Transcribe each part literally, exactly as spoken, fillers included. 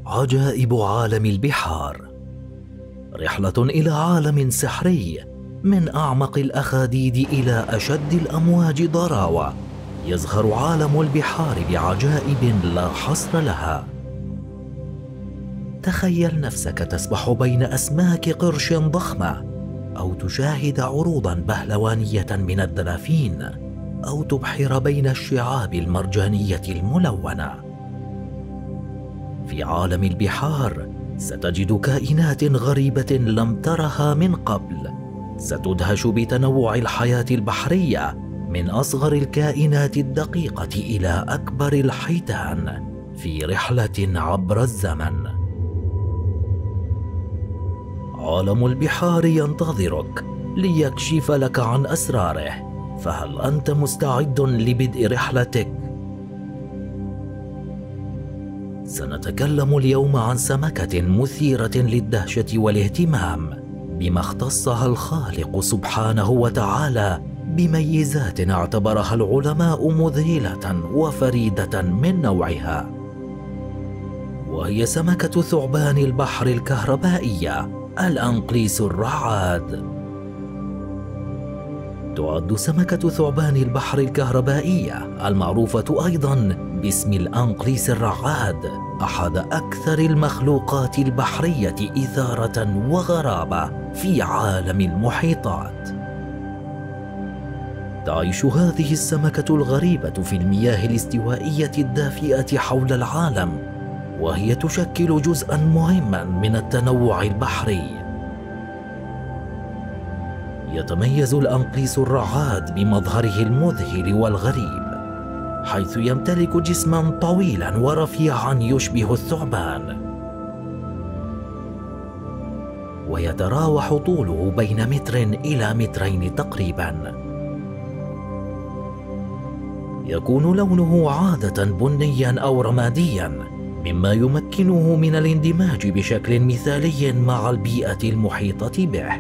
عجائب عالم البحار، رحلة إلى عالم سحري من أعمق الأخاديد إلى أشد الأمواج ضراوة. يزخر عالم البحار بعجائب لا حصر لها. تخيل نفسك تسبح بين أسماك قرش ضخمة، أو تشاهد عروضا بهلوانية من الدلافين، أو تبحر بين الشعاب المرجانية الملونة. في عالم البحار ستجد كائنات غريبة لم ترها من قبل. ستدهش بتنوع الحياة البحرية، من أصغر الكائنات الدقيقة إلى أكبر الحيتان، في رحلة عبر الزمن. عالم البحار ينتظرك ليكشف لك عن أسراره، فهل أنت مستعد لبدء رحلتك؟ سنتكلم اليوم عن سمكة مثيرة للدهشة والاهتمام، بما اختصها الخالق سبحانه وتعالى بميزات اعتبرها العلماء مذهلة وفريدة من نوعها، وهي سمكة ثعبان البحر الكهربائية الأنقليس الرعاد. تعد سمكة ثعبان البحر الكهربائية المعروفة أيضاً باسم الأنقليس الرعاد أحد أكثر المخلوقات البحرية إثارة وغرابة في عالم المحيطات. تعيش هذه السمكة الغريبة في المياه الاستوائية الدافئة حول العالم، وهي تشكل جزءاً مهماً من التنوع البحري. يتميز الأنقليس الرعاد بمظهره المذهل والغريب، حيث يمتلك جسماً طويلاً ورفيعاً يشبه الثعبان، ويتراوح طوله بين متر إلى مترين تقريباً. يكون لونه عادة بنياً أو رمادياً، مما يمكنه من الاندماج بشكل مثالي مع البيئة المحيطة به.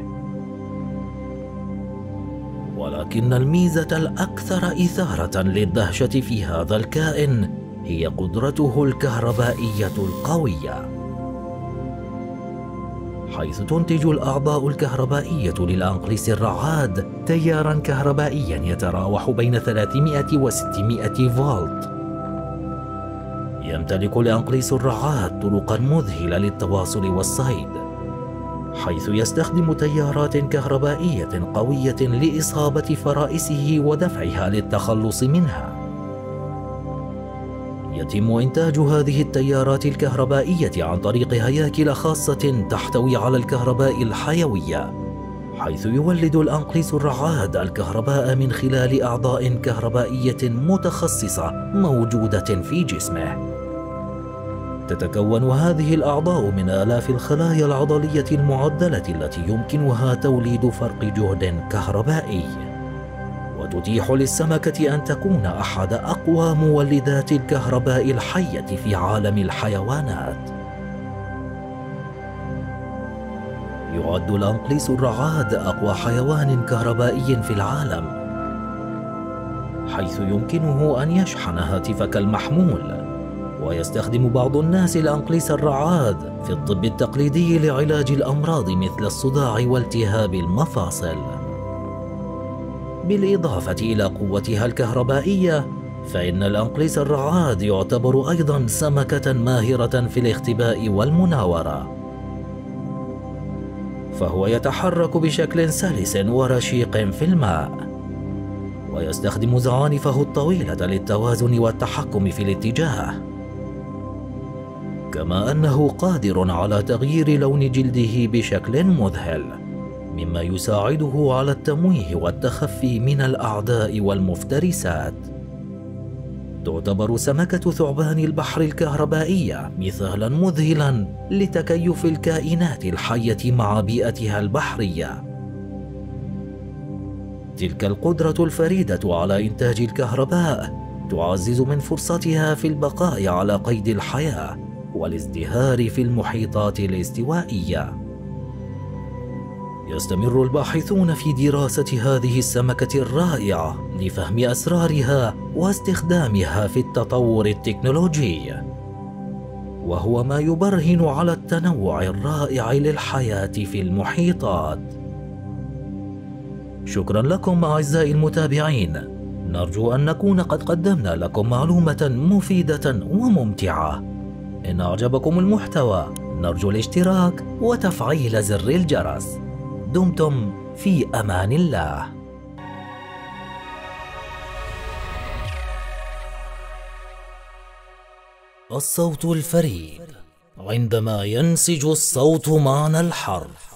ولكن الميزة الأكثر إثارة للدهشة في هذا الكائن هي قدرته الكهربائية القوية، حيث تنتج الأعضاء الكهربائية للأنقليس الرعاد تياراً كهربائياً يتراوح بين ثلاثمائة وستمائة فولت. يمتلك الأنقليس الرعاد طرقاً مذهلة للتواصل والصيد، حيث يستخدم تيارات كهربائية قوية لإصابة فرائسه ودفعها للتخلص منها. يتم إنتاج هذه التيارات الكهربائية عن طريق هياكل خاصة تحتوي على الكهرباء الحيوية، حيث يولد الأنقليس الرعاد الكهرباء من خلال أعضاء كهربائية متخصصة موجودة في جسمه. تتكون هذه الأعضاء من آلاف الخلايا العضلية المعدلة التي يمكنها توليد فرق جهد كهربائي، وتتيح للسمكة أن تكون أحد أقوى مولدات الكهرباء الحية في عالم الحيوانات. يعد الأنقليس الرعاد أقوى حيوان كهربائي في العالم، حيث يمكنه أن يشحن هاتفك المحمول. ويستخدم بعض الناس الأنقليس الرعاد في الطب التقليدي لعلاج الأمراض مثل الصداع والتهاب المفاصل. بالإضافة إلى قوتها الكهربائية، فإن الأنقليس الرعاد يعتبر أيضاً سمكة ماهرة في الاختباء والمناورة، فهو يتحرك بشكل سلس ورشيق في الماء، ويستخدم زعانفه الطويلة للتوازن والتحكم في الاتجاه، كما أنه قادر على تغيير لون جلده بشكل مذهل، مما يساعده على التمويه والتخفي من الأعداء والمفترسات. تعتبر سمكة ثعبان البحر الكهربائية مثالاً مذهلاً لتكيف الكائنات الحية مع بيئتها البحرية. تلك القدرة الفريدة على إنتاج الكهرباء تعزز من فرصتها في البقاء على قيد الحياة والازدهار في المحيطات الاستوائية. يستمر الباحثون في دراسة هذه السمكة الرائعة لفهم أسرارها واستخدامها في التطور التكنولوجي. وهو ما يبرهن على التنوع الرائع للحياة في المحيطات. شكرا لكم أعزائي المتابعين، نرجو أن نكون قد قدمنا لكم معلومة مفيدة وممتعة. إن أعجبكم المحتوى نرجو الاشتراك وتفعيل زر الجرس. دمتم في أمان الله. الصوت الفريد عندما ينسج الصوت معنى الحرف.